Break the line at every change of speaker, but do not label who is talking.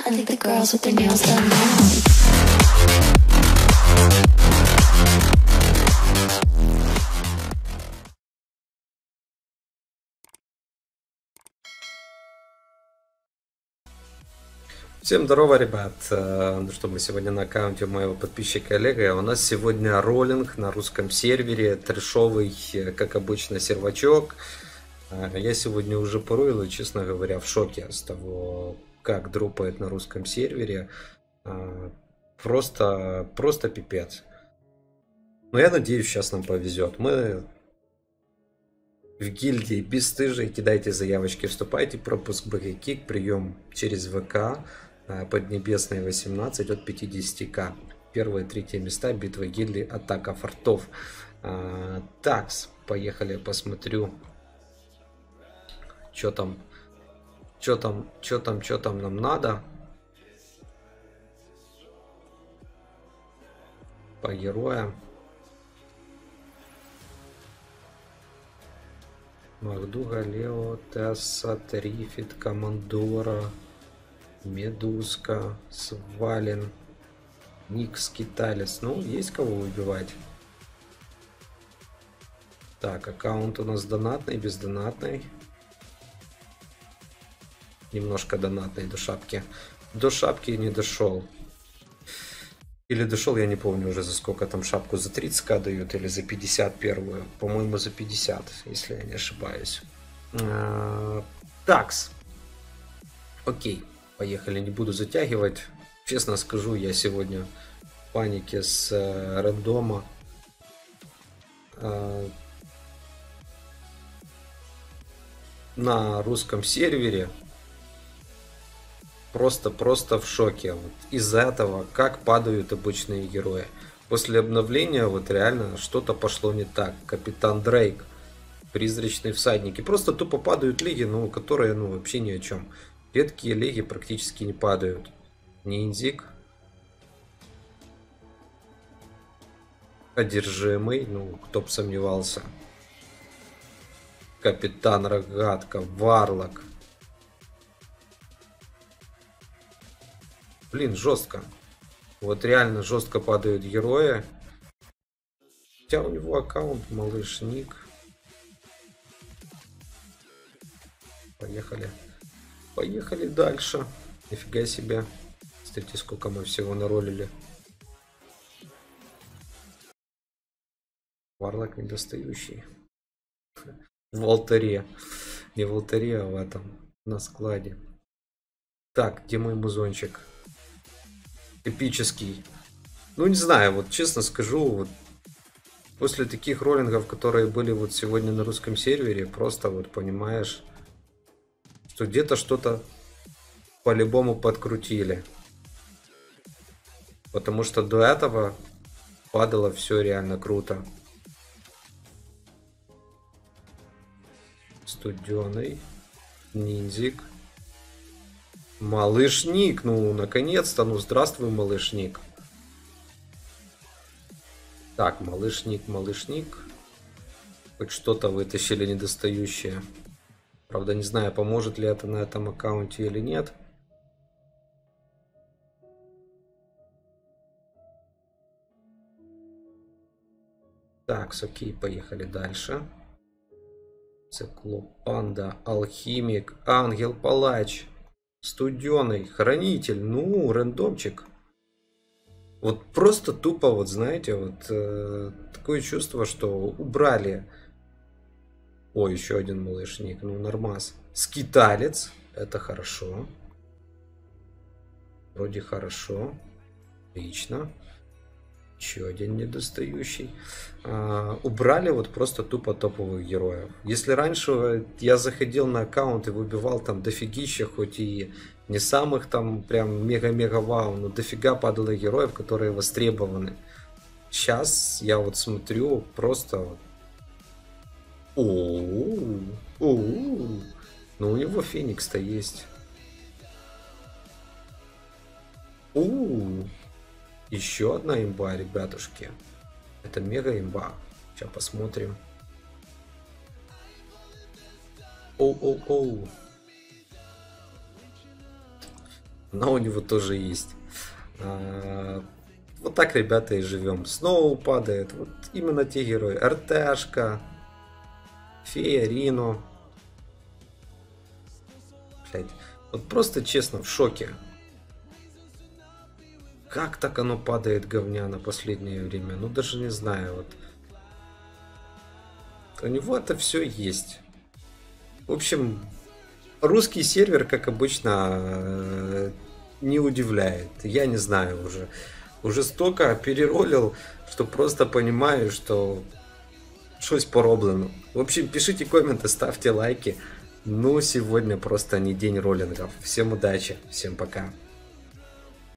I think the girls with their nails done now.
Всем здорово, ребят. Ну что, мы сегодня на аккаунте моего подписчика Олега. У нас сегодня роллинг на русском сервере, трэшовый, как обычно, сервачок. Я сегодня уже порыл и, честно говоря, в шоке с того, как дропает на русском сервере. Просто пипец. Но я надеюсь, сейчас нам повезет. Мы в гильдии бесстыжие. Кидайте заявочки, вступайте. Пропуск БГКик, прием через ВК. Поднебесные 18 от 50к. Первые 3 места битвы гильдии, атака фортов. Такс, поехали, посмотрю, что там нам надо. По героям. Мардуга, Лео, Тесса, Трифит, Командора, Медузка, Свален, Никс, Киталец. Ну, есть кого убивать. Так, аккаунт у нас донатный, бездонатный. Немножко донатный до шапки. До шапки не дошел. Или дошел, я не помню уже за сколько там шапку. За 30к дают или за 50 первую. По-моему, за 50, если я не ошибаюсь. Такс. Окей. Поехали, не буду затягивать. Честно скажу, я сегодня в панике с рандома. На русском сервере. Просто в шоке. Вот из-за этого, как падают обычные герои. После обновления вот реально что-то пошло не так. Капитан Дрейк, призрачные всадники. Просто тупо падают лиги, ну, которые вообще ни о чем. Редкие лиги практически не падают. Ниндзик. Одержимый. Ну, кто бы сомневался. Капитан Рогатка. Варлок. Блин, жестко. Вот реально жестко падают герои. Хотя у него аккаунт малыш Ник. Поехали. Поехали дальше. Нифига себе. Смотрите, сколько мы всего наролили. Варлок недостающий. В алтаре. Не в алтаре, а в этом. На складе. Так, где мой музончик? Эпический. Ну, не знаю, вот честно скажу, вот после таких роллингов, которые были вот сегодня на русском сервере, просто вот понимаешь, что где-то что-то по-любому подкрутили. Потому что до этого падало все реально круто. Студеный. Ниндзик. Малыш Ник, ну наконец-то, ну здравствуй, малыш Ник. Так, малыш Ник. Хоть что-то вытащили недостающее. Правда, не знаю, поможет ли это на этом аккаунте или нет. Так, окей, поехали дальше. Циклоп, Панда, Алхимик, Ангел, Палач. Студеный, Хранитель, ну, рандомчик. Вот просто тупо, вот знаете, вот такое чувство, что убрали. Ой, еще один малышник, ну, нормас. Скиталец, это хорошо. Вроде хорошо. Отлично. Еще один недостающий. Убрали вот просто тупо топовых героев. Если раньше я заходил на аккаунт и выбивал там дофигища, хоть и не самых там прям мега-мега вау, но дофига падало героев, которые востребованы. Сейчас я вот смотрю просто... Ну у него Феникс-то есть. Еще одна имба, ребятушки. Это мега имба. Сейчас посмотрим. Она у него тоже есть. Вот так, ребята, и живем. Сноу падает. Вот именно те герои. РТшка, Фея, Рино. Блять. Вот просто честно в шоке. Как так оно падает, говняно, последнее время? Ну даже не знаю. Вот. У него это все есть. В общем, русский сервер, как обычно, не удивляет. Я не знаю уже. Уже столько переролил, что просто понимаю, что щось пороблено. В общем, пишите комменты, ставьте лайки. Ну, сегодня просто не день роллингов. Всем удачи, всем пока.